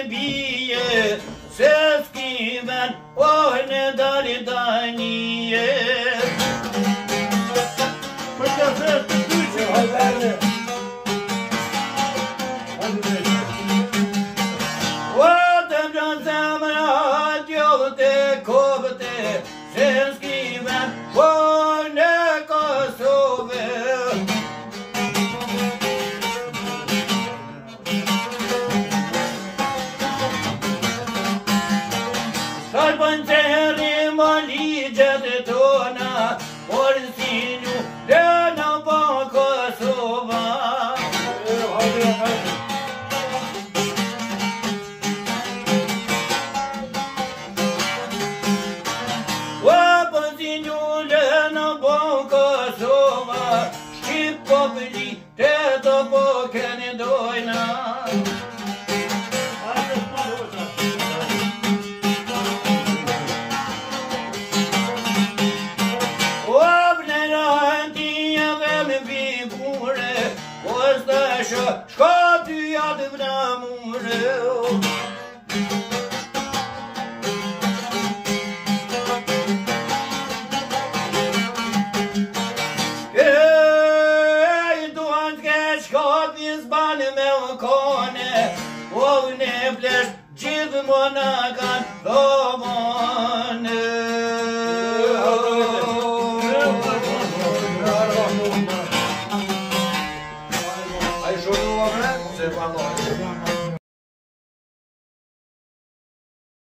bie, se schiven o ne dali danie. Putea să te duce, haidare! O te vreau eu te copte, se schiven o ne Kosove. Salpanteri malige de tona, Orsiniu de napa Kosova. Orsiniu de napa Kosova, și popili te topo kene doina. Școatia de vreamureu. Ei, Doamne, că școat-mi-s banii meu cone, o ne pleci, cid monacan,